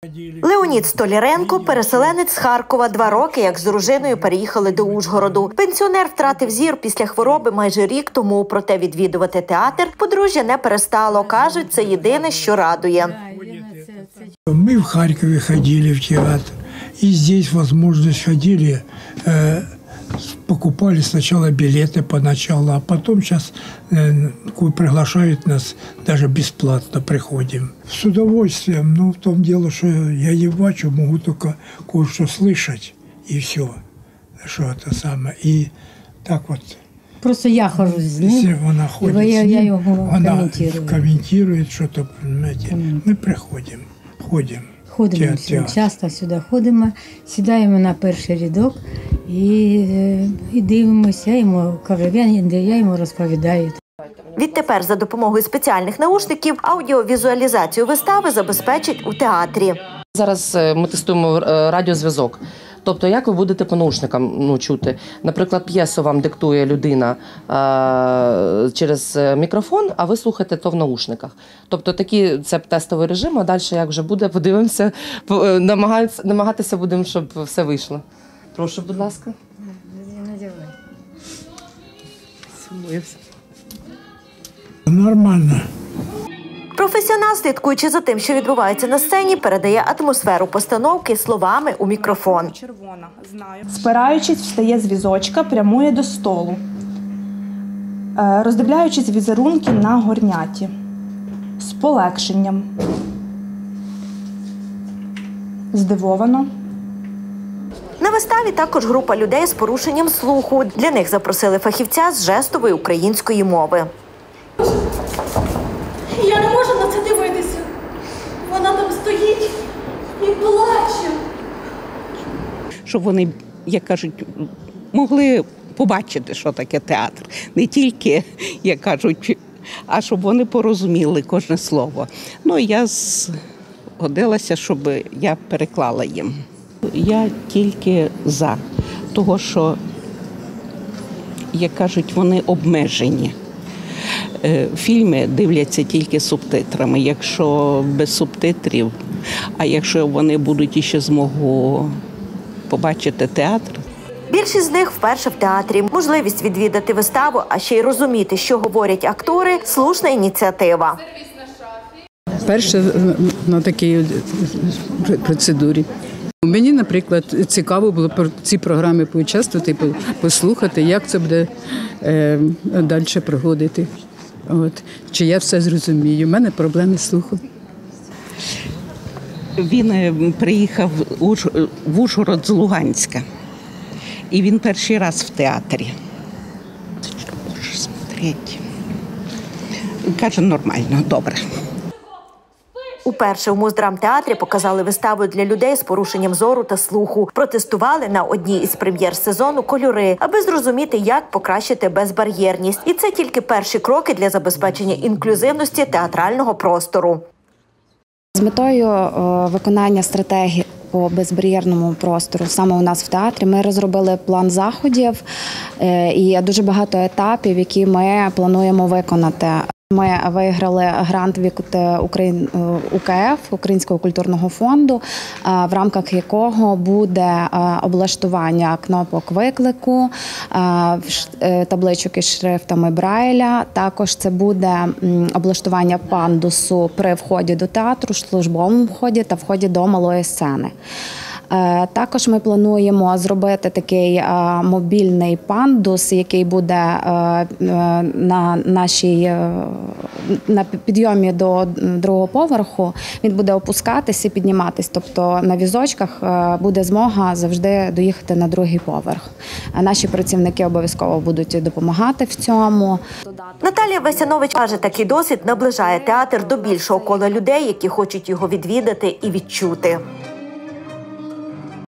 Леонід Столяренко – переселенець з Харкова. 2 роки, як з дружиною переїхали до Ужгороду. Пенсіонер втратив зір після хвороби майже рік тому. Проте відвідувати театр подружжя не перестало. Кажуть, це єдине, що радує. Ми в Харкові ходили в театр. И здесь возможность ходили, покупали сначала билеты поначалу, а потом сейчас приглашают нас, даже бесплатно приходим. С удовольствием, но в том дело, что я не бачу, могу только кое-что слышать, и все, что это самое. И так вот. Просто я хожу з ним, вона ходить і я його коментує, що то, понимаете, ми приходимо, ходимо. Ходимо часто сюди ходимо, сідаємо на перший рядок і дивимося, я йому кажу, я йому розповідаю. Відтепер за допомогою спеціальних наушників аудіовізуалізацію вистави забезпечать у театрі. Зараз ми тестуємо радіозв'язок. Тобто, як ви будете по наушникам чути? Наприклад, п'єсу вам диктує людина через мікрофон, а ви слухаєте то в наушниках. Тобто, це тестовий режим, а далі як вже буде, подивимося, намагатися будемо, щоб все вийшло. Прошу, будь ласка. Нормально. Професіонал, слідкуючи за тим, що відбувається на сцені, передає атмосферу постановки словами у мікрофон. Спираючись, встає з візочка, прямує до столу, роздивляючись візерунки на горняті, з полегшенням, здивовано. На виставі також група людей з порушенням слуху. Для них запросили фахівця з жестової української мови. Я не можу на це дивитися. Вона там стоїть і плаче. Щоб вони, як кажуть, могли побачити, що таке театр. Не тільки, як кажуть, а щоб вони порозуміли кожне слово. Ну, я згодилася, щоб я переклала їм. Я тільки за того, що, як кажуть, вони обмежені. Фільми дивляться тільки субтитрами, якщо без субтитрів, а якщо вони будуть ще змогу побачити театр. Більшість з них вперше в театрі. Можливість відвідати виставу, а ще й розуміти, що говорять актори – слушна ініціатива. Перше на такій процедурі. Мені, наприклад, цікаво було по цій програмі поучаствувати, послухати, як це буде далі проходити. Чи я все зрозумію. У мене проблеми з слухом. Він приїхав в Ужгород з Луганська. І він перший раз в театрі. Що можеш смотрети? Каже, нормально, добре. Уперше у Муздрамтеатрі показали виставу для людей з порушенням зору та слуху. Протестували на одній із прем'єр сезону кольори, аби зрозуміти, як покращити безбар'єрність. І це тільки перші кроки для забезпечення інклюзивності театрального простору. З метою виконання стратегії по безбар'єрному простору саме у нас в театрі ми розробили план заходів і дуже багато етапів, які ми плануємо виконати. Ми виграли грант від УКФ, Українського культурного фонду, в рамках якого буде облаштування кнопок виклику, табличок із шрифтами Брайля. Також це буде облаштування пандусу при вході до театру, службовому вході та вході до малої сцени. Також ми плануємо зробити такий мобільний пандус, який буде на підйомі до другого поверху. Він буде опускатися і підніматися, тобто на візочках буде змога завжди доїхати на другий поверх. Наші працівники обов'язково будуть допомагати в цьому. Наталія Васянович каже, такий досвід наближає театр до більшого кола людей, які хочуть його відвідати і відчути.